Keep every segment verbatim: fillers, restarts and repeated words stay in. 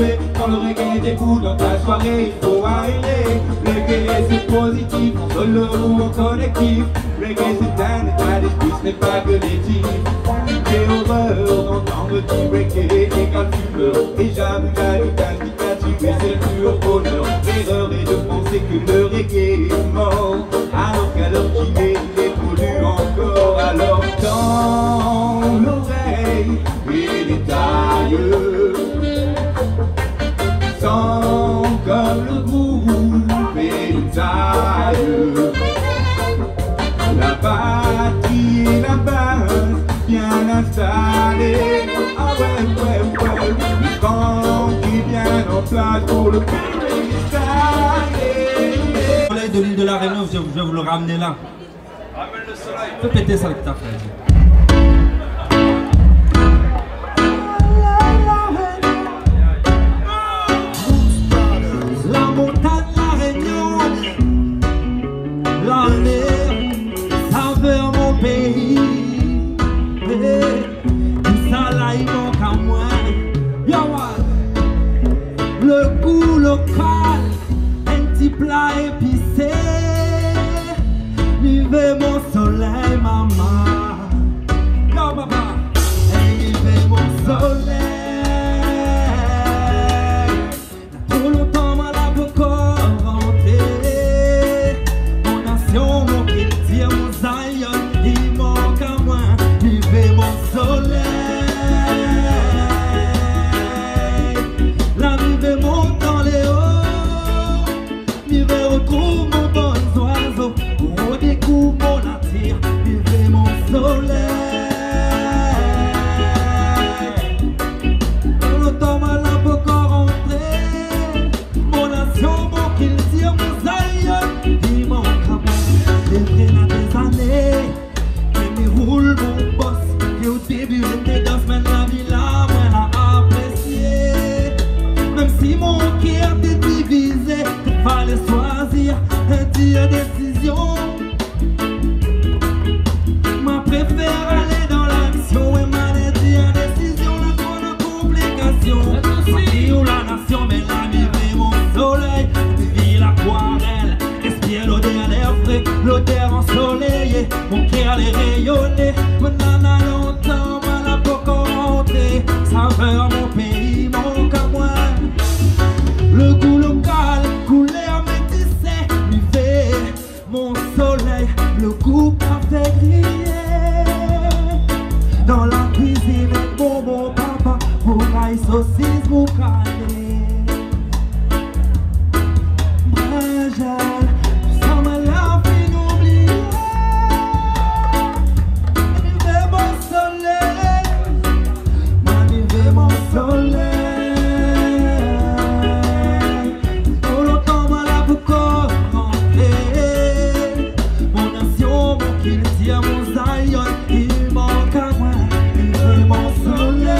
jouer. Quand le reggae déboule dans ta soirée, il faut arrêter. Le reggae c'est positif, solo ou en collectif. Le reggae c'est un état d'esprit, ce n'est pas que des tirs. J'ai horreur d'entendre du reggae égale fumeur. Et j'avoue qu'à dictature et c'est le pur bonheur. L'erreur est de penser que le reggae est mort, alors qu'à l'heure qu'il est, il évolue encore. Alors dans l'oreille et les tailles, sans comme le groupe et les tailles, la batterie et la base bien installée. Ah ouais, ouais, ouais, le camp qui est bien en place pour le public installé. Le soleil de l'île de la Réunion, je vais vous le ramener là. Ramène le soleil. Fais péter ça avec ta frère. Le goût local, un petit plat épicé. Vivez mon soleil, maman. Yo, papa. Vivez mon soleil. Trop longtemps, ma la beaucoup rentré. Mon nation, mon chrétien, mon zaïon, il manque à moi. Vivez mon soleil. La vie monte dans les hauts. Vivez retrouve mon bon oiseau. On découvre mon attire. Vivez mon soleil. Dans l'automne à la beaucoup rentré. Mon nation, mon qu'il tire, mon zaïon, il manque à moi. Les vrais dans des années qui me roule mon boss. Et au début j'étais dans semaine la vie là, moi l'a apprécié. Même si mon cœur était divisé, il fallait choisir un dire décision. Ma préfère aller dans l'action et ma dire décision, la bonne complication. Parti où la nation, mais la vie est mon soleil. Vie l'aquarelle, respire l'odeur d'air frais, l'odeur ensoleillée. Mon cœur les rayonnait, maintenant à longtemps, mal à beaucoup rentré. Saveur mon pays, manque à moi. Le goût local, couleur métissée, vivez mon soleil, le goût parfait grillé. Dans la cuisine, bon bon papa, pour ail saucisse, vous calez. Brajal, sans ma lampe inoubliée. Vivez mon soleil, vivez mon soleil. Mon zaïon, il manque à moi, vivez mon soleil.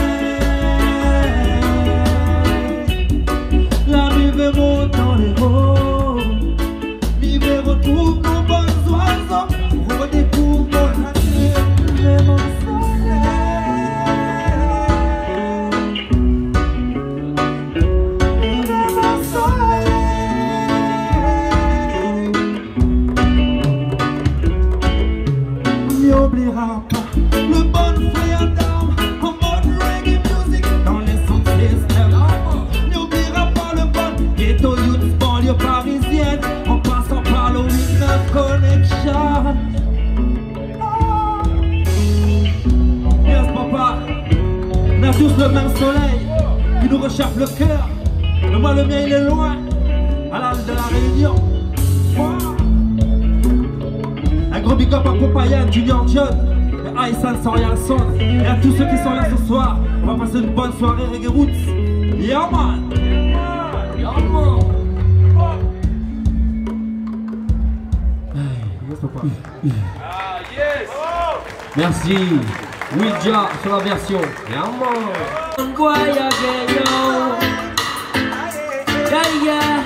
La vivez monte dans les hauts. Vivez retrouve nos bons oiseaux. Redécouvre mon nature, vivez mon soleil. Vivez mon soleil. N'oubliera pas le bon frère d'armes en mode reggae music dans les sound systems. N'oubliera pas le bon ghetto youth banlieue parisienne en passant par le Winner Connection. Yes papa, on a tous le même soleil qui nous recherche le cœur. Mais moi le mien il est loin, à l'âge de la Réunion. Wow. Un gros big up à Popaya, Junior John, et Aïssan Sorial Son, et à tous ceux qui sont là ce soir. On va passer une bonne soirée reggae roots. Yeah man! Yeah man! Yes papa. Ah yes! Merci. Ouija sur la version. Yeah man! Yeah, yeah.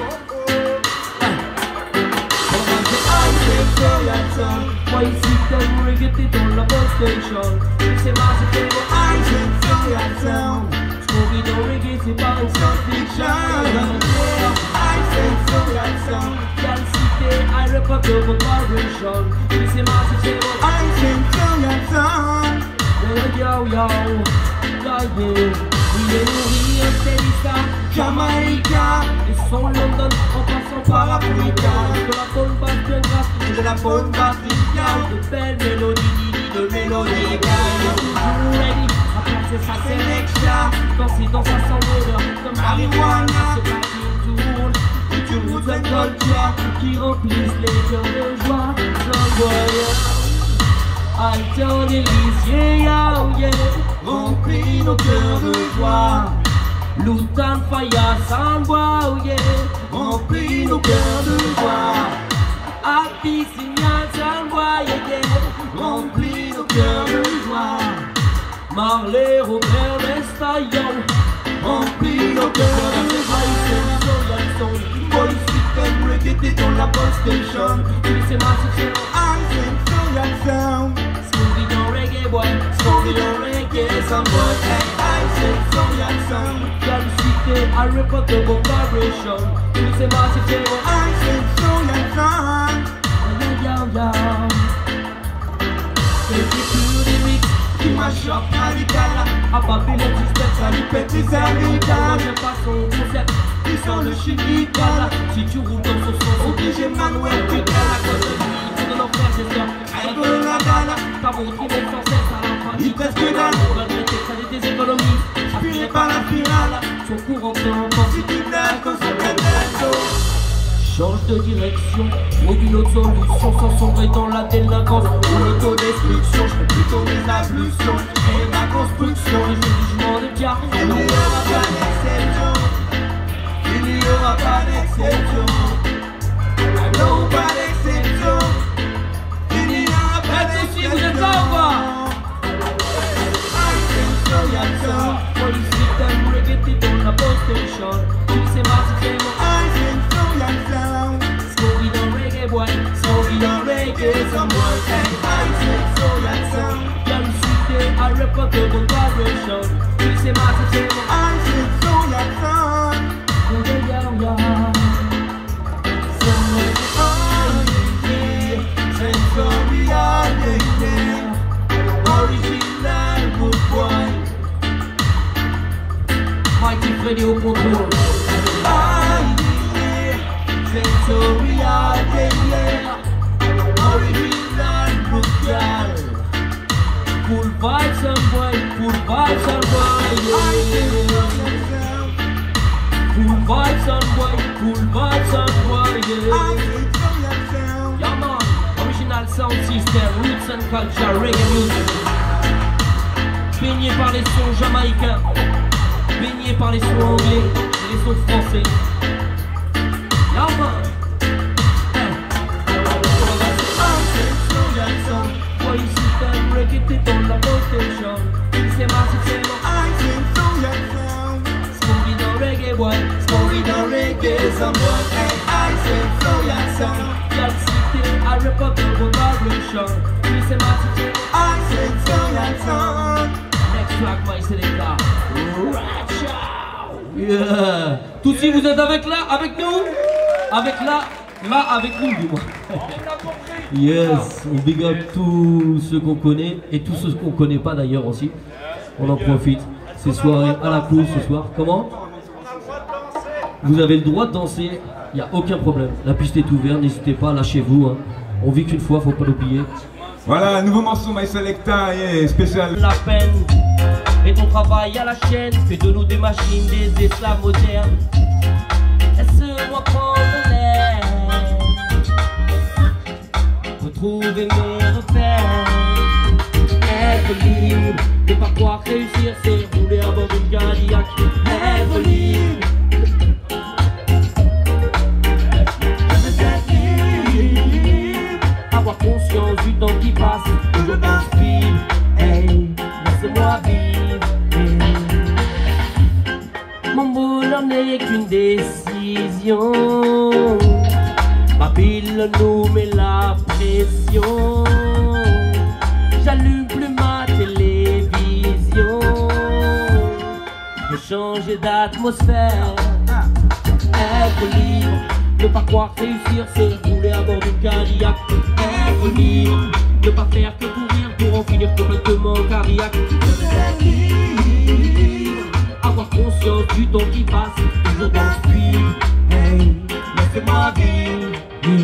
Moi ici comme reggae dans la bonne station. C'est ma c'était le I said so that sound. Scooby dans reggae c'est pas une science fiction. the good vibration. This is massive table. I sing to your song. Yo yo yo, yeah, oui les nourrir c'est l'Ista, Jamaïca, et son London en passant par Africa. De la faune basque graphique, de la faune basiliale, de belles mélodies, de mélodies. Toujours ready à placer sa sélection. Danser dans sa sans odeur, comme marijuana. C'est pas une tourne, et tu routes un culture qui remplissent les cœurs de joie. Flamboyant, altant délicieux, yeah, yeah. remplis nos cœurs de joie. Lutan Faya Sangwa, oh yeah. Remplis nos cœurs de joie. Abyssinia Sangwa, yeah, yeah. Remplis nos cœurs de joie. Marley Robert Destaillon. Remplis nos cœurs de joie. Boys system reggae, t'es dans la bonne station. C'est ma section. I sing to your sound. Scooby dans reggae boy. Scooby dans reggae, some boy. Hey, I sing to your sound. Comme cité à répondre de bon vibration. C'est ma section. I sing to your sound. Yeah, yeah, yeah. C'est du des mix. Qui m'a choc radical. À Babylon système, Ça lui pète les moi amygdales. j'aime pas son concept. Ils sont le chimical. Si tu roules dans son sens, Obligé Manuel tu Putal. à cause de lui, tu de nos frères et sœurs. Aïe de la dalle. T'as beau trouver sans cesse à la fin. Il presque dalle. Malgré tes crédits des économies, Inspiré par la spirale. son courant temps. Si tu blagues comme son cadeau. Change de direction, trouve une autre solution sans sombrer dans la délinquance ou l'autodestruction. Je fais plutôt mes ablutions et ma construction. Le jugement de Dieu, Il n'y aura pas d'exception. Il n'y aura pas d'exception. Non, pas d'exception. Il n'y aura pas si vous êtes d'exception. là ou pas? I sing to your song. Police system, reggae, t'es dans la bonne station. Tu sais ma système, I sing to your sound. Scooby dans reggae boy. Scooby dans reggae, some boy. Hey, I sing to your sound. Comme cité à répondre de bon vibration. Tu sais ma système, I sing to your song. yeah, yeah, yeah. Sensorial, yeah, yeah. Original, good boy. Mighty Freddy au contrôle. Ah, yeah. Sensorial, yeah, yeah. Original, good girl. Full vibes and boy, full vibes and boy, I sing to yeah. your sound. Full vibes and boy, full vibes and boy, I yeah. sing to your sound. Yeah man, original sound system, roots and culture, reggae music. Baigné par les sons jamaïcains, baigné par les sons anglais et les sons français. Yeah man. Hey. I sing to your song. Boy system, reggae, t'es dans la possession. C'est ma système, I sing to your sound. Scooby dans reggae boy. Scooby dans reggae, some boy. Hey, I sing to your song. Y'a le cité à répondre de bon vibration. C'est ma système. I sing to your song. Next track, my selector. Yeah. Tous si vous êtes avec là, avec nous, avec là, là avec nous du moins. Yes, on big up tous ceux qu'on connaît et tous ceux qu'on connaît pas d'ailleurs aussi. On en profite. Ces soirées à la course ce soir. Comment? Vous avez le droit de danser, il n'y a aucun problème. La piste est ouverte, n'hésitez pas, lâchez-vous. Hein. On vit qu'une fois, faut pas l'oublier. Voilà, nouveau morceau My Selecta, yeah, spécial. La peine et ton travail à la chaîne fait de nous des machines, des esclaves modernes. Laisse-moi prendre l'air, retrouver mes repères, être libre, ne pas croire réussir, c'est rouler à bord d'une Cadillac. Être libre, avoir conscience du temps qui passe, je pense vivre, hey, laisse-moi vivre, hey. Mon bonheur n'est qu'une décision, ma pile nous met la pression, j'allume plus ma télévision, je veux changer d'atmosphère, être libre, ne pas croire réussir, c'est rouler à bord d'une Cadillac. Être libre, ne pas faire que courir pour en finir complètement cardiaque. Être libre, avoir conscience du temps qui passe, toujours dans le film. Hey, laissez-moi vivre.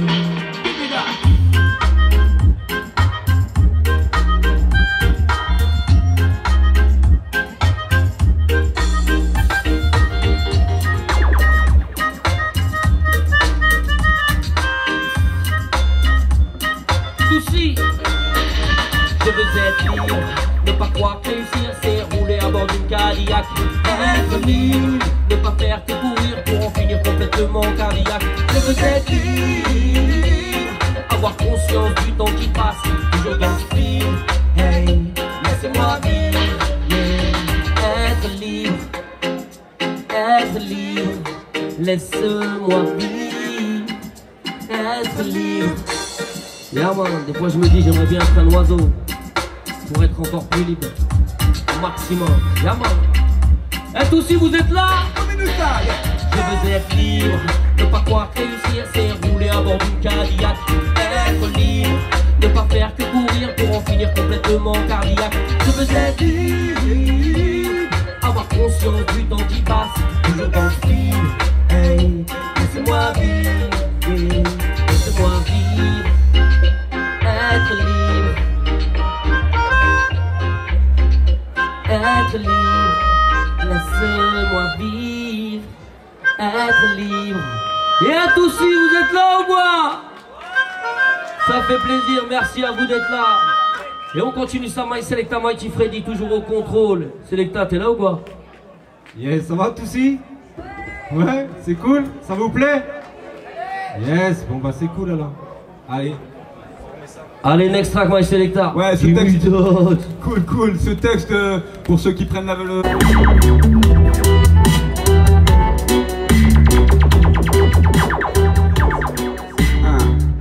Souci, je veux être libre, ne pas croire réussir, c'est rouler à bord d'une Cadillac. Être libre, ne pas faire que courir pour en finir complètement cardiaque. Je veux être libre, avoir conscience du temps qui passe, toujours dans ce film. Hey, laissez-moi vivre, yeah. Être libre, être libre, laisse-moi vivre, être libre. Yeah, man, des fois je me dis j'aimerais bien être un oiseau pour être encore plus libre au maximum. Yeah, man. Et tous si vous êtes là, je veux être libre, ne pas croire réussir, c'est rouler à bord d'une Cadillac. Être libre, ne pas faire que courir pour en finir complètement cardiaque. Je veux être libre, avoir conscience du temps qui passe, toujours dans le film. Hey, laissez-moi vivre, yeah. Laissez-moi vivre. Être libre, être libre, laissez-moi vivre, être libre. Et à tous si vous êtes là ou quoi? Ça fait plaisir, merci à vous d'être là. Et on continue ça, My Selecta, Mighty Freddy, toujours au contrôle. Selecta, t'es là ou quoi? Yes, ça va tous? Ouais, c'est cool, ça vous plaît? Yes, bon bah c'est cool alors. Allez. Allez, next track, My Selecta. Ouais, ce texte. Cool, cool. Ce texte, euh, pour ceux qui prennent la valeur. Ah.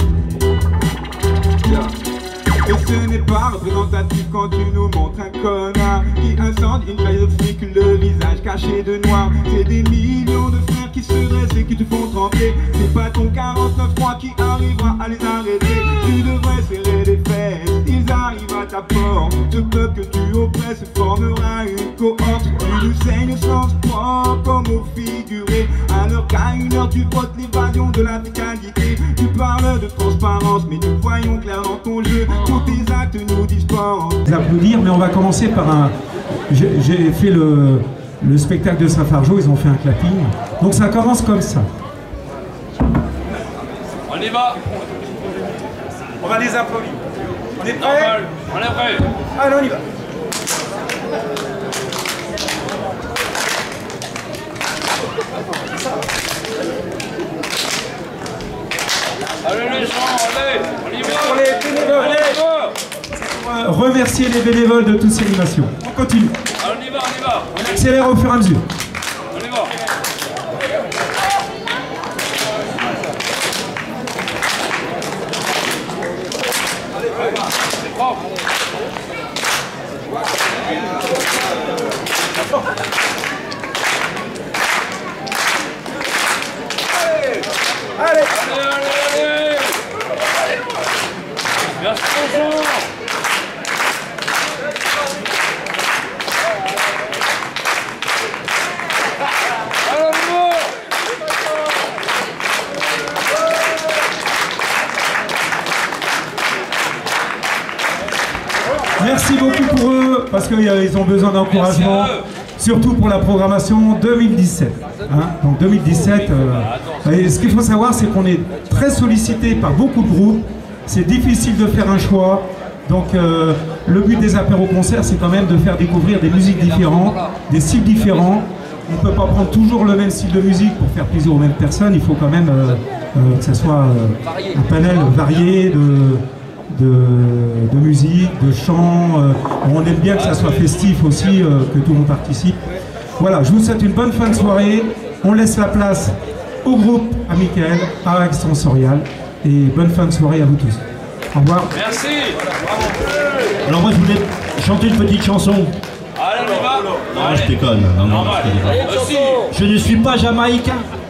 Yeah. Et ce n'est pas représentatif quand tu nous montres un connard qui incendie une faille optique, le visage caché de noir. C'est des millions de frères qui se dressent et qui te font trembler. C'est pas ton quarante-neuf trois qui arrivera à les arrêter. Tu devrais serrer les fesses, ils arrivent à ta porte. Ce peuple que tu oppresses formera une cohorte. Tu nous saignes sans sport comme au figuré, alors qu'à une heure tu votes l'évasion de la mécanique. Tu parles de transparence, mais nous voyons clair dans ton jeu. Tous tes actes nous dispensent. Applaudir, mais on va commencer par un... J'ai fait le, le spectacle de Saint-Fargeau, ils ont fait un clapping. Donc ça commence comme ça. On y va. On va les applaudir. On est prêts? Normal. On est prêts. Allez, on y va. Allez les gens, allez. On y va. Pour les bénévoles. Allez. On va remercier les bénévoles de toutes ces animations. On continue. Allez, on y va, on y va. On accélère au fur et à mesure. On y va. C'est propre. Allez. Allez, allez, allez. Merci bonjour. Merci beaucoup pour eux, parce qu'ils ont besoin d'encouragement, surtout pour la programmation deux mille dix-sept. Hein, donc deux mille dix-sept, euh, et ce qu'il faut savoir, c'est qu'on est très sollicité par beaucoup de groupes, c'est difficile de faire un choix, donc euh, le but des apéros-concerts, c'est quand même de faire découvrir des musiques différentes, des styles différents. On ne peut pas prendre toujours le même style de musique pour faire plaisir aux mêmes personnes, il faut quand même euh, euh, que ce soit euh, un panel varié de... De, de musique, de chant, euh, on aime bien que ça soit festif aussi, euh, que tout le monde participe. Voilà, je vous souhaite une bonne fin de soirée, on laisse la place au groupe, à Michael, à Axe Sensorial, et bonne fin de soirée à vous tous. Au revoir. Merci. Alors moi je voulais chanter une petite chanson. Allez, on y va. Non, je déconne. Non, non, Normal. je déconne. Aussi. Je ne suis pas jamaïcain.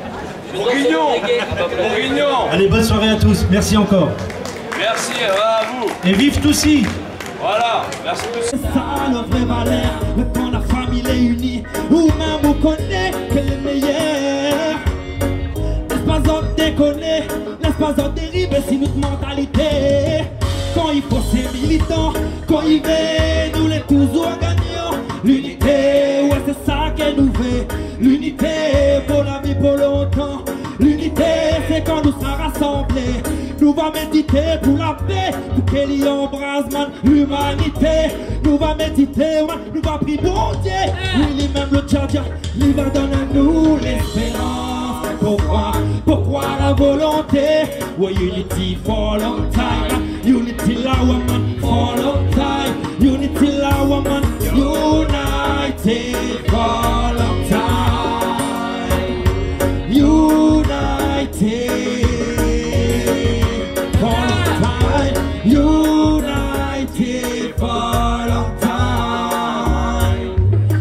Bourguignon. Bourguignon. Allez, bonne soirée à tous. Merci encore. Merci, à vous. Et vive Toussi. Voilà, merci tous. C'est ça le vrai valeur, le quand la famille est unie, ou même on connaît que les meilleurs. Laisse pas en déconner, laisse pas en dériver, c'est notre mentalité. Quand il faut c'est militant, quand il veut, nous les toujours gagnants. L'unité, ouais c'est ça qu'elle nous veut. L'unité, pour la vie, pour longtemps. L'unité, c'est quand nous serons rassemblés. Nous va méditer pour la paix, pour qu'elle y embrasse, man, l'humanité. Nous va méditer, man, nous va prier, bon Dieu. Oui, même le tchadja, il va donner à nous l'espérance. Pourquoi, pourquoi la volonté? Ouais, unity for long time. Unity la woman for long time. Unity la woman, united for long time. United. United for a long time.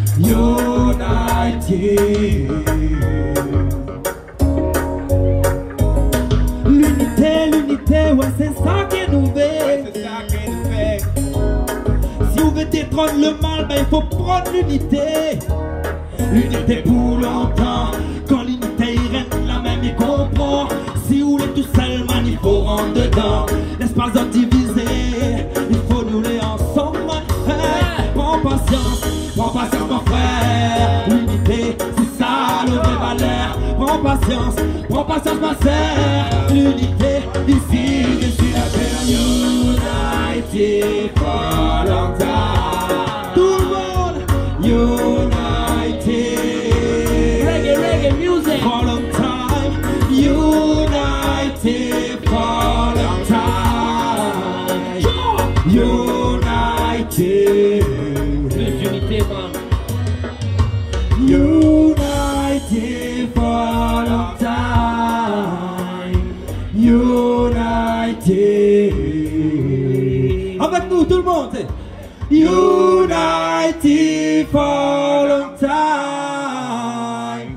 United. L'unité, l'unité, ouais c'est ça qui nous fait. Si on veut détrôner le mal, ben il faut prendre l'unité. L'unité pour longtemps. Quand l'unité règne, la même il comprend. Si vous êtes tout seul, man, il faut rentrer dedans. Laisse pas en diviser, il faut nous les ensemble, man. Hey, prends patience, prends patience, mon frère. L'unité, c'est ça le vrai valeur. Prends patience, prends patience, ma sœur. L'unité, ici, je suis la paix. United for a long time. Tout le monde, united. Reggae, reggae music. For a long time, united for a long time. United. Plus unité, man. United for a long time. United. Avec nous, tout le monde. United for a long time.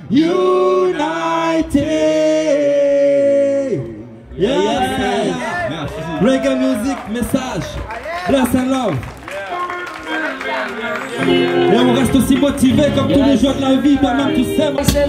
United. Yes. Reggae music, message. Bless and love. Et on reste aussi motivé comme tous les jours de la vie, bien même tu sais.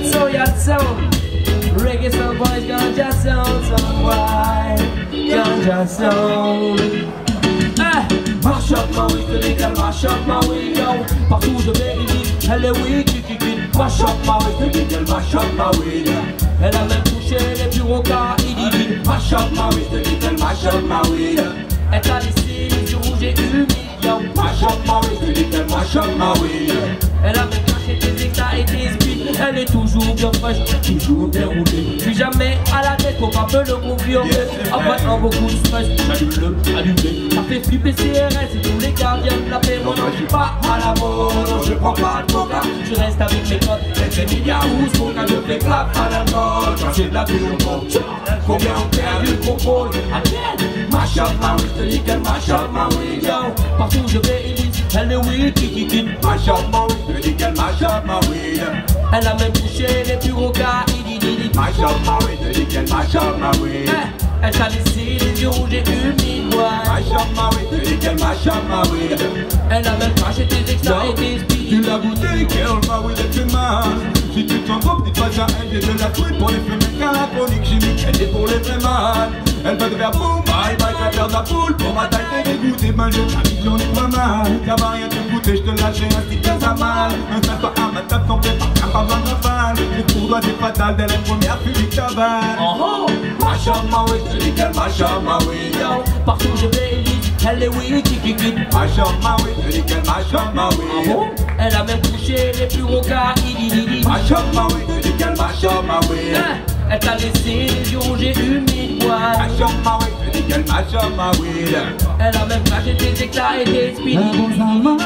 Reggae sound boys, ganja sound, sound boy, ganja sound. Eh, mash up my weed, illegal, mash up my weed, yo. Partout je vais, il dit, elle est weed, qui qui qui. Mash up my weed, illegal, mash up my weed. Elle a même touché les bureaucrates, il dit, mash up my weed, illegal, mash up my weed. Elle a laissé les yeux rouges et humides, yo. Mash up my weed, illegal, mash up my weed. Elle a même caché des éclats et des speeds. Elle est toujours bien fraîche, toujours déroulée. Je suis jamais à la tête, faut pas me le confirmer. Après un beaucoup de stress, j'allume le, allumé. Ça fait flipper C R S et tous les gardiens de la paix. Moi non, je suis pas à la mode, non, je prends pas de coca. Je reste avec mes potes, c'est des milliards ou ce qu'on a, je fais clap à la mode. Quand j'ai de la pure mode, combien on perd du contrôle. Again, mash up my weed, the legal mash up my weed, yo. Partout je vais, Elise, elle est weed, kiki kiki. Mash up my weed, the legal mash up my weed. Elle a même touché les bureaucrates, il dit, dit, dit. Mash up my weed, the legal mash up my weed. Elle t'a laissé les yeux rouges et humides, ouais. Mash up my weed, the legal mash up my weed. Elle a même craché tes extras et tes speeds. Tu l'as goûté, girl, ma weed est une man. Si tu t'en trompes, dis pas ça, elle est de la tweet pour les fumées caraphoniques chimiques. Elle est pour les vrais man. Elle veut te faire boum, bye bye, t'as perdu la poule. Pour ma taille, t'es dégoûté, ben j'ai ta vision n'est pas mal. Ça va rien te coûter, je te lâche un stick à mal. Installe-toi à ma table, t'en fais pas, t'as pas besoin de rafale. C'est pour toi, c'est fatal, dès la première fuite que t'avales. Oh oh, mash up my weed, illegal, mash up my weed, yo. Partout je vais, Elise, elle est weed, kiki kiki. Mash up my weed, illegal, mash up my weed. Ah bon? Elle a même touché les bureaucrates, il dit, dit, dit. Mash up my weed, illegal, mash up my weed. Elle t'a laissé les yeux rouges et humides, ouais. Mash up my weed, illegal, mash up my weed. Elle a même craché tes éclats et tes speeds. Un bon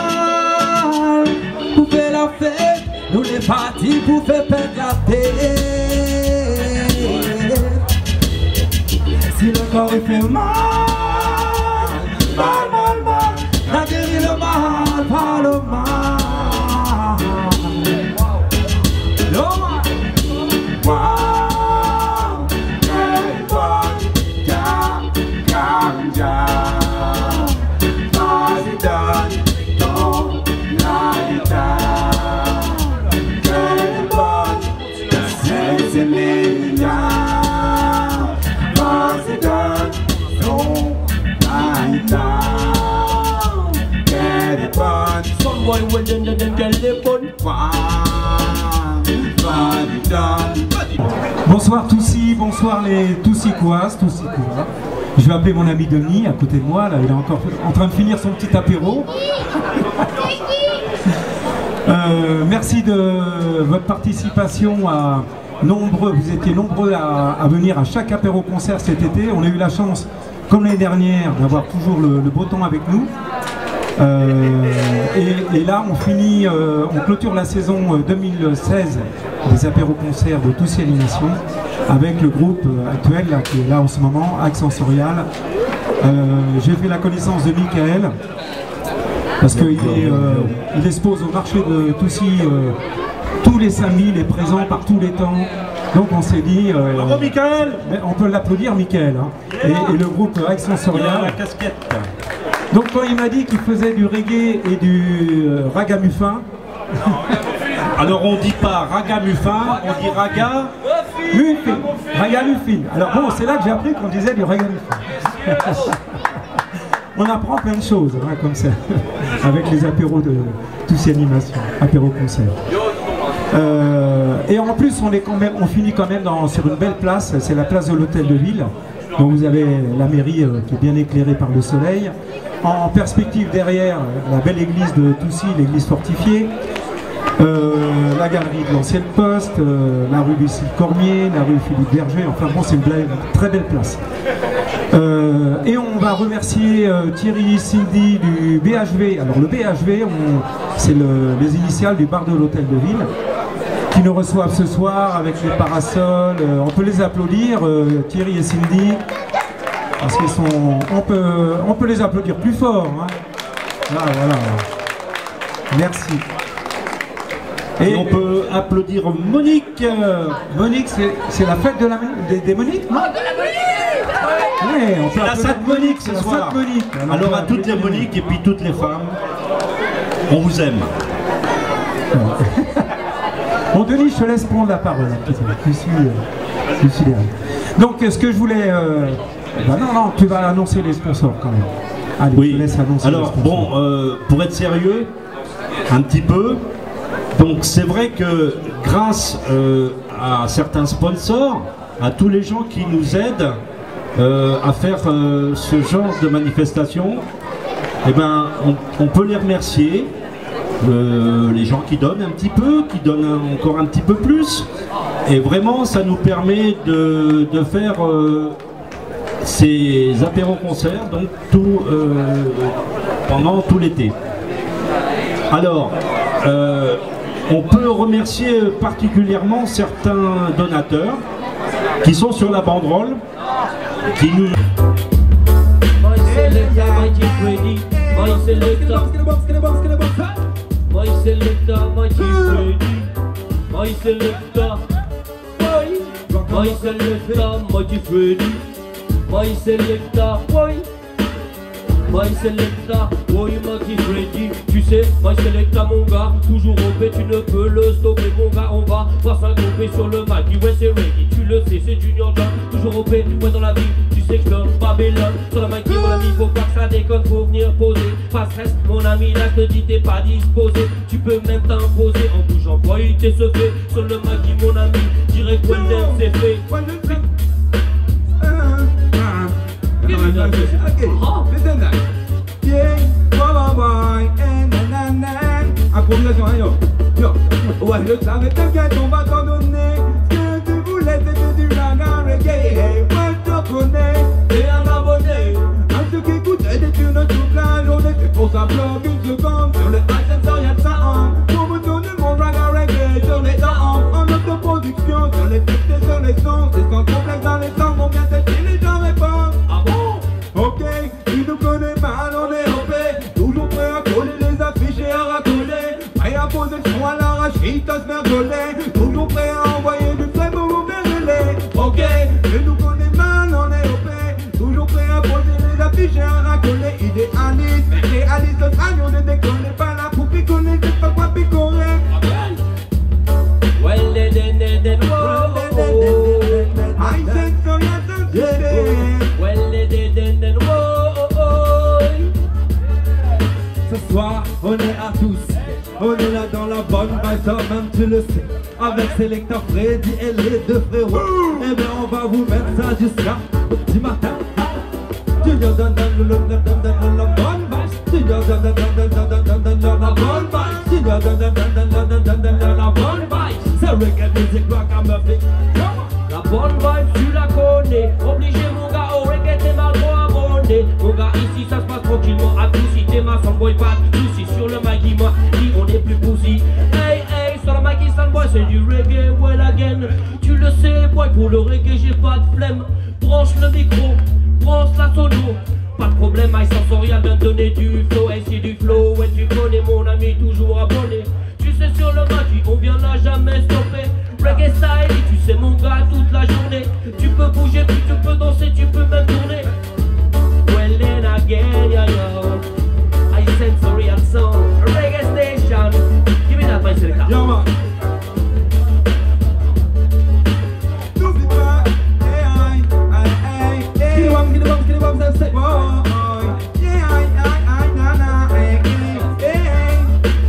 mal pour faire la fête, nous les partis pour faire perdre la tête. Si le corps il fait mal, mal, mal, mal, la guérit le mal, pas le mal. Le mal, mal. des bonnes femmes. Bonsoir Toussi, bonsoir les Toussicoises, Toussicois. Je vais appeler mon ami Denis à côté de moi, là il est encore en train de finir son petit apéro. euh, merci de votre participation à nombreux, vous étiez nombreux à, à venir à chaque apéro concert cet été. On a eu la chance, comme l'année dernière, d'avoir toujours le, le beau temps avec nous. Euh, et, et là on finit, euh, on clôture la saison deux mille seize des apéros-concerts de Toussi Animation avec le groupe actuel là, qui est là en ce moment, Axe Sensorial. Euh, J'ai fait la connaissance de Michael parce qu'il euh, il expose au marché de Toussi euh, tous les samedis, il est présent par tous les temps. Donc on s'est dit, euh, bravo Michael. On peut l'applaudir Michael, hein. et, et le groupe Axe Sensorial. La casquette. Donc quand il m'a dit qu'il faisait du reggae et du euh, ragamuffin, alors on dit pas ragamuffin, on dit raga muffin, ragamuffin. Alors bon, c'est là que j'ai appris qu'on disait du ragamuffin. On apprend plein de choses, hein, comme ça, avec les apéros de Toussi Animation, apéro concert. Euh, et en plus, on, est quand même, on finit quand même dans, sur une belle place, c'est la place de l'Hôtel de Ville. Donc vous avez la mairie euh, qui est bien éclairée par le soleil. En perspective derrière, la belle église de Toussi, l'église fortifiée. Euh, la galerie de l'Ancienne Poste, euh, la rue Lucille Cormier, la rue Philippe Berger. Enfin bon, c'est une, une très belle place. Euh, et on va remercier euh, Thierry Cindy du B H V. Alors le B H V, c'est le, les initiales du bar de l'Hôtel de Ville, qui nous reçoivent ce soir avec les parasols. Euh, on peut les applaudir, euh, Thierry et Cindy, parce qu'ils sont. On peut, on peut les applaudir plus fort. Hein. Là, voilà. Merci. Et, et on peut applaudir Monique. Monique, c'est la fête de la, des, des Moniques, non? Oui, on peut la Sainte Monique ce soir. Monique. Alors, Alors à toutes les Moniques et puis toutes les femmes, on vous aime. Bon Denis, je te laisse prendre la parole. Je suis, je suis derrière. Donc ce que je voulais... Euh... Bah non, non, tu vas annoncer les sponsors quand même. Allez, oui. Je te laisse annoncer. Alors bon, euh, pour être sérieux, un petit peu, donc c'est vrai que grâce euh, à certains sponsors, à tous les gens qui nous aident euh, à faire euh, ce genre de manifestation, eh ben, on, on peut les remercier. Euh, les gens qui donnent un petit peu, qui donnent un, encore un petit peu plus, et vraiment ça nous permet de, de faire euh, ces apéros-concerts donc tout, euh, pendant tout l'été. Alors, euh, on peut remercier particulièrement certains donateurs qui sont sur la banderole, qui nous... My selector, my chief ready. My selector, boy. My selector, my chief ready. My selector, boy. My selector, boy, my chief ready. Tu sais, my selector, mon gars, toujours au paix, tu ne peux le stopper, mon gars. On va voir s'agrouper sur le mic. Ouais, c'est ready, tu le sais, c'est Junior John. Toujours au paix, ouais, dans la vie. Tu sais que je donne Babylone. Sur la mic, mon ami, faut pas que ça déconne, faut venir poser. Pas stress, mon ami, là, je te dis, t'es pas disposé. Tu peux même t'imposer en bougeant, boy, t'es ce fait. Sur le mic, mon ami, direct, well, c'est fait. Improvisation, hein, yo, yo. Ouais, je savais, t'inquiète, on va t'en donner. Ce que tu voulais, c'était du raga reggae. Hey, moi, je te connais, t'es un abonné. À ceux qui écoutaient des tunes toute la journée, c'est pour ça bloque une seconde. Sur le Axe Sensorial, ça en. Pour me donner mon raga reggae sur les dents. En autoproduction, sur les textes et sur les sons. C'est sans complexe dans les temps, on vient tester, les gens répondent. Ah bon? Ok, tu nous connais mal, on est O P. Toujours prêt à coller les affiches et à racoler. Prêt à poser le son à l'arrache, quitte à se mergoler. Toujours prêt à envoyer du très beau ou bien gelé. Ok, tu nous connais mal, on est O P. Toujours prêt à poser les affiches et à racoler. Idéaliste, réaliste, notre radio ne déconne pas là pour picoler, c'est pas quoi picoler. Well, then, then, then, then, whoa, oh, I said so, yes, so today. well, then, then, then, whoa, oh, Ce soir, on est à tous, on est là dans la travaille toi-même, tu le sais. Avec Selecta Freddy et les deux frérots. Eh bien on va vous mettre ça jusqu'à petit matin. Tu viens d'un d'un le le le le la bonne vache. Tu viens d'un d'un d'un d'un d'un d'un d'un la bonne vache. Tu viens d'un d'un d'un d'un d'un d'un d'un d'un la bonne vache. C'est reggae music rock à Murphy. La bonne vibe, tu la connais. Obligé mon gars, au reggae t'es mal trop abonné. Mon gars, ici ça se passe tranquillement. À tout si t'es ma fanboy, pas de soucis. Sur le Maggie, moi, dit on est plus poussy. Hey hey, sur le Maggie Sunboy, c'est du reggae, well again. Tu le sais, boy, pour le reggae, j'ai pas de flemme. Branche le micro, branche la sono. Pas de problème, I Sensorial vient de donner du flow. Hey, c'est du flow, ouais, tu connais mon ami, toujours abonné. Tu sais, sur le Maggie, on vient là jamais stopper. Reggae style, et tu sais mon gars toute la journée. Tu peux bouger, puis tu peux danser, tu peux même tourner. Well then again, yeah, yo I Sensorial song, Reggae Station. Give me that my selector. Yo man. N'oublie pas, hey, hey, hey, hey. Give the bomb, give the bomb, give the bomb, say, say. Oh, oh, yeah, hey, hey, na, na, hey, hey, hey.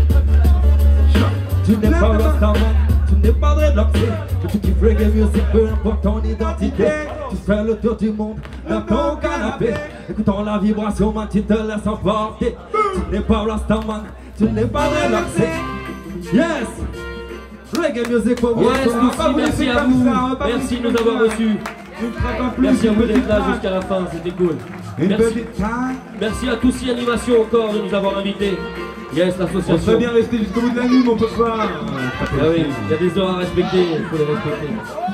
Tu n'es pas Rastaman, tu n'es pas dreadlocksé. Que tu kiffes reggae music, peu importe ton identité. Tu fais le tour du monde dans ton canapé. Écoutant la vibration, man, tu te laisses emporter. Tu n'es pas Rastaman, tu n'es pas dreadlocksé. Yes! Reggae music for Yes, merci, merci à vous. Merci de nous avoir reçus. Merci à vous d'être là jusqu'à la fin, c'était cool. Merci. Merci à tous C Animation encore de nous avoir invités. Yes, l'association. On serait bien resté jusqu'au bout de la nuit, mais on peut pas. Ah oui, il y a des heures à respecter, il faut les respecter.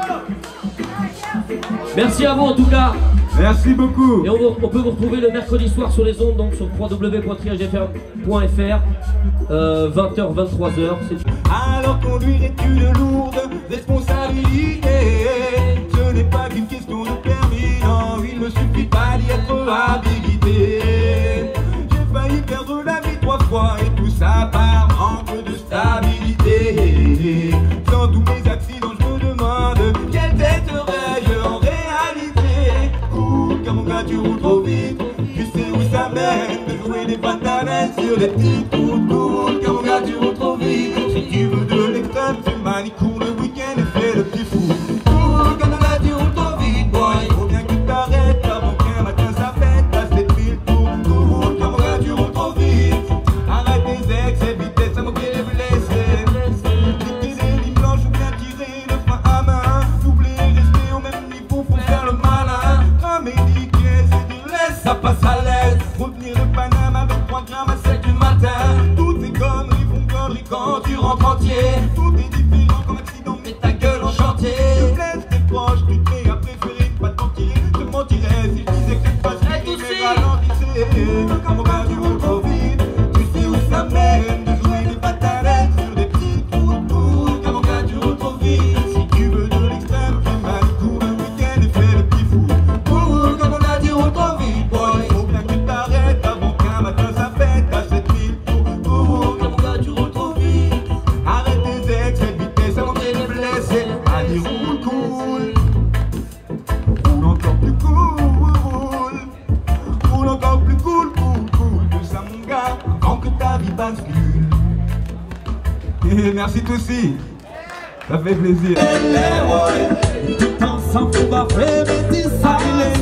Merci à vous en tout cas. Merci beaucoup. Et on, on peut vous retrouver le mercredi soir sur les ondes, donc sur w w w point triage f r point f r, euh, vingt heures, vingt-trois heures. Alors conduirais-tu de lourdes responsabilités? Ce n'est pas qu'une question de permis, non, il ne suffit pas d'y être habilité. J'ai failli perdre la vie trois fois et tout ça par manque de stabilité. Sans tous mes accidents, je me demande quelle tête aurais-je en réalité. Cours, car mon gars, tu roules trop vite. Tu sais où ça mène de jouer des patanes sur des petites routes. Cours, car mon gars, tu roules trop vite. Si tu veux de l'extrême, fais mani, cours le week-end et fais le petit fou. Cours, car mon gars, tu roules trop vite, boy. Faut bien que tu t'arrêtes, avant qu'un matin ça fête. T'as sept mille tours. Cours, car mon gars, tu roules trop vite. Arrête tes excès, vitesse à moquer les blessés. Quitter des lignes blanches ou bien tirer le frein à main. Doubler, rester au même niveau pour faire le malin. Amédiquer, c'est du laisse, ça passe à l'aise. Revenir de Paname avec trois grammes à sept du matin. Toutes ces conneries font conneries quand tu rentres entier. Tout est différent comme accident, mets ta gueule en chantier. Tu blesses tes proches, tu t'es à préférer ne pas t'en tirer. Je te mentirais si je disais que c'est facile, mais ralentissez. Quand mon gars du roules trop vite, tu sais où ça mène. De jouer des patanettes sur des petits trous. Quand mon gars du roules trop vite, si tu veux de l'extrême, fais mal, cours le week-end et fais le petit fou. Quand mon gars du roules trop vite, boy, faut bien que tu t'arrêtes avant qu'un matin ça pète à sept mille tours. Quand mon gars du roules trop vite, arrête tes excès, vitesse avant de les blesser. Allez, roule cool, roule encore plus cool, roule encore plus cool, cool, cool que ça mon gars, avant que ta vie bascule. Et merci tous aussi, ça fait plaisir. Tout ensemble, on va faire des designs.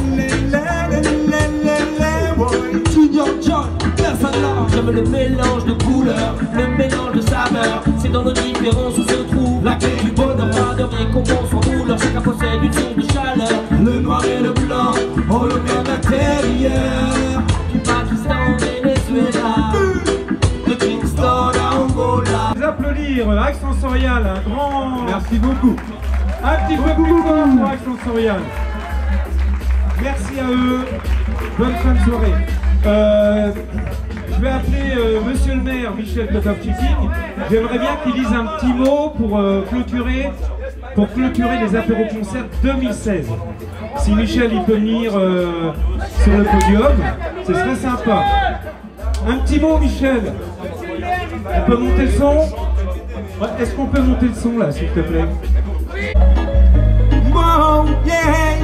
Junior John, personne là. J'aime le mélange de couleurs, le mélange de saveurs. C'est dans nos différences où se trouve la clé du bonheur. Pas de rien qu'on pense en douleur, chacun possède une source de chaleur. Le noir et le blanc ont le même intérieur. Du Pakistan au Venezuela, de Kingston à Angola. Les applaudir Axe Sensorial, un grand... Merci beaucoup. Un petit peu plus fort pour Axe Sensorial. Merci à eux. Bonne fin de soirée. Euh, je vais appeler euh, Monsieur le maire Michel Kotovchiking. J'aimerais bien qu'il dise un petit mot pour euh, clôturer pour clôturer les apéros-concerts deux mille seize. Si Michel il peut venir euh, sur le podium, ce serait sympa. Un petit mot, Michel. On peut monter le son? Ouais, est-ce qu'on peut monter le son là, s'il te plaît? Wow, yeah.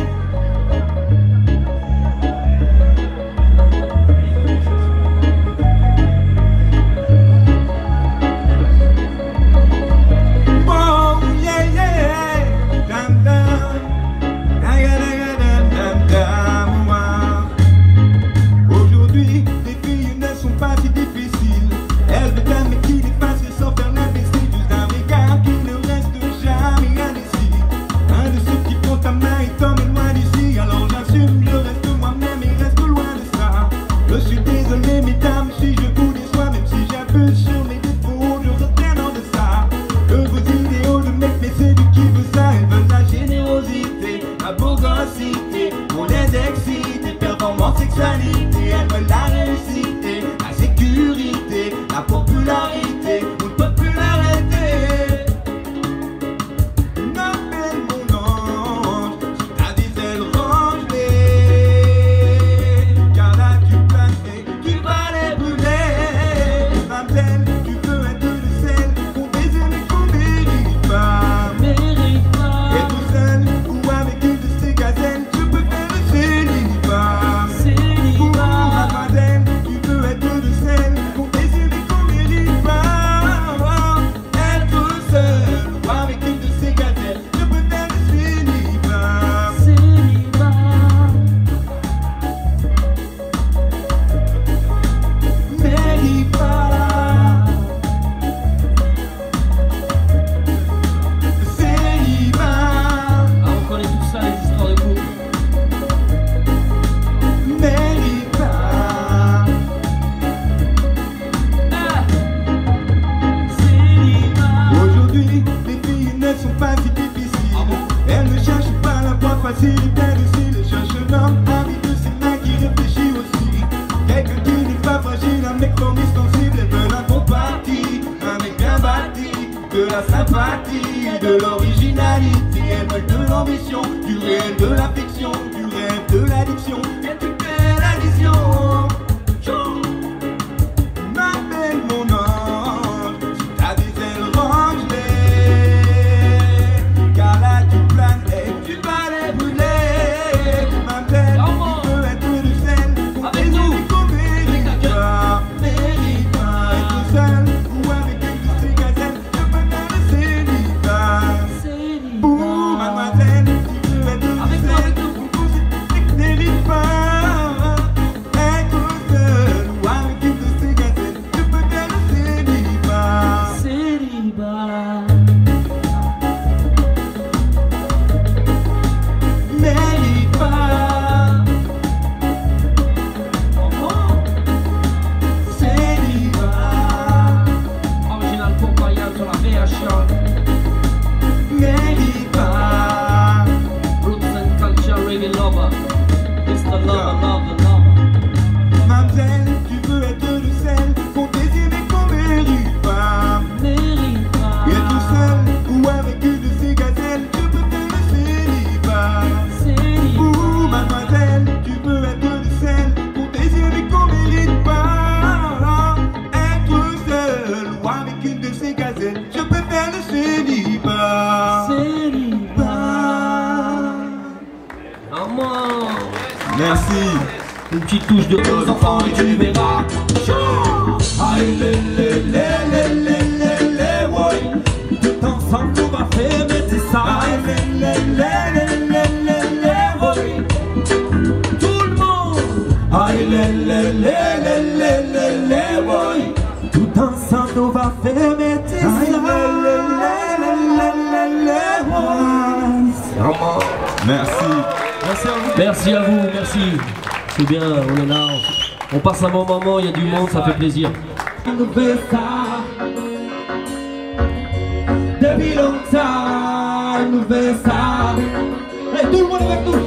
s'il est bien docile et cherche un homme ami de ses mains qui réfléchit aussi. Quelqu'un qui n'est pas fragile, un mec comme extensible, elle veut la compatie, un mec bien bâti, de la sympathie, de l'originalité, elle veut de l'ambition, du réel, de la fiction, du rêve, de l'addiction, et tu fais l'addition. M'appelle mon ange, si t'as des ailes range-les, car là tu planes et tu vas les brûler. M'appelle, tu peux être le sel, avec nous, mérite pas, mérite pas, être seul ou avec une de ces gazelles, je peux faire le célibat. Ouh, mademoiselle, tu peux être le sel, c'est que mérite pas. Merci. Une petite touche de nos enfants et tu verras. Aïe lé lé lé lé lé lé lé ouais. Tout ensemble on va faire métissa. Aïe lé lé lé lé lé lé lé ouais. Tout le monde. Aïe lé lé lé lé lé lé lé ouais. Tout ensemble on va faire métissa. Aïe lé lé lé lé lé lé lé ouais. Merci. Merci à vous. Merci à vous, merci. C'est bien, on est là. On, on passe un bon moment, il y a du monde, ça fait plaisir. Nous fait ça. Depuis longtemps, nous fait ça. Allez, tout le monde avec nous.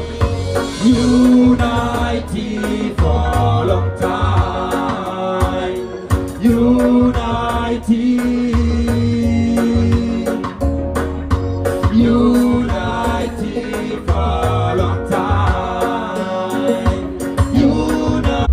United for long time. United. United for long time. United.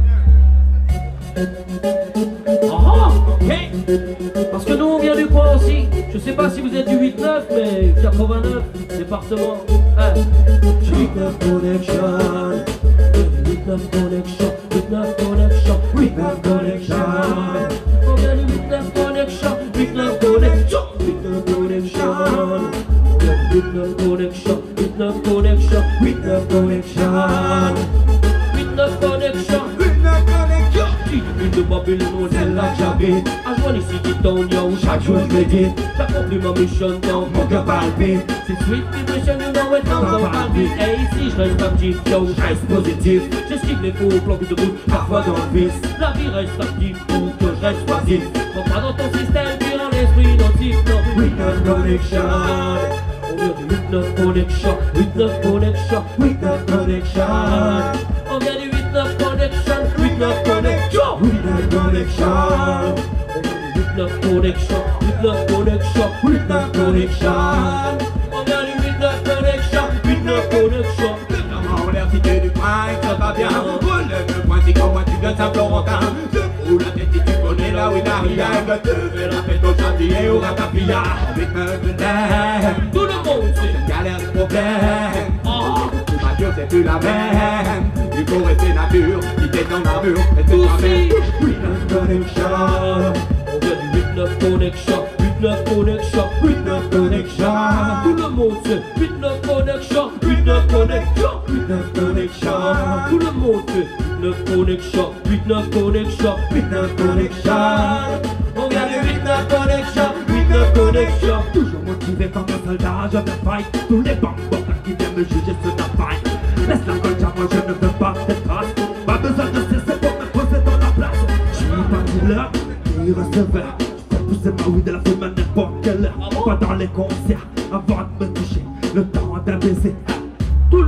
Ah, ok. Parce que nous on vient du coin aussi. Je sais pas si vous êtes du huit neuf, mais quatre-vingt-neuf, département. Hein. huit neuf connection. huit neuf connection. huit neuf connection. huit neuf connection. On vient du huit neuf connection. huit neuf connection. huit neuf connection. huit neuf connection. huit neuf connection. huit neuf connection. huit neuf connection. Une de Babylone, on est là que j'habite. À joindre ici qui tourne, yo. Chaque jour je médite. J'accomplis ma mission dans Mon cœur palpite. c'est sweet vibration, you know it, now don't palpite. Et ici je reste actif, yo. Je reste positif. J'esquive les faux plans de bout. Parfois dans le vice. La vie reste active pour que je reste oisif. Rentre pas dans ton système, tu rends l'esprit nocif. Non, huit neuf connection. on vient du huit neuf connection. huit neuf connection. huit neuf connection. On vient du huit neuf connection. huit neuf connection. huit neuf connection. huit neuf connection. huit neuf connection. huit neuf connection. On vient du huit neuf connection. huit neuf connection. En l'air cité du prime, ça va bien. Relève le point si comme moi tu viens de Saint-Florentin. Je fous la tête si tu connais là où il arrive. Te fais la fête au chantier et au ratapilla. Avec un de l'air. Tout le monde sait. Je galère des problèmes. Oh. Nature c'est plus la même. Il faut rester nature, quitter ton armure, rester Aussi. toi-même. huit neuf connection. On vient du huit neuf connection. huit neuf connection. huit neuf connection. Tout le monde sait. huit neuf connection. huit neuf connection. huit neuf connection. Tout le monde sait. huit neuf connection. huit neuf connection. huit neuf connection. On vient du huit neuf connection. huit neuf connection. Toujours motivé comme un soldat, je vais fight. Tous les bambins qui viennent me juger se tapent. Laisse la colcha, moi je ne veux pas tes traces. Pas besoin de cesser pour me poser dans la place. Je suis pas dealer, ni receveur. Je fais pousser ma weed de la femme à n'importe quelle heure. Pas dans les concerts, avant de me toucher. Le temps d'un baiser. Tout le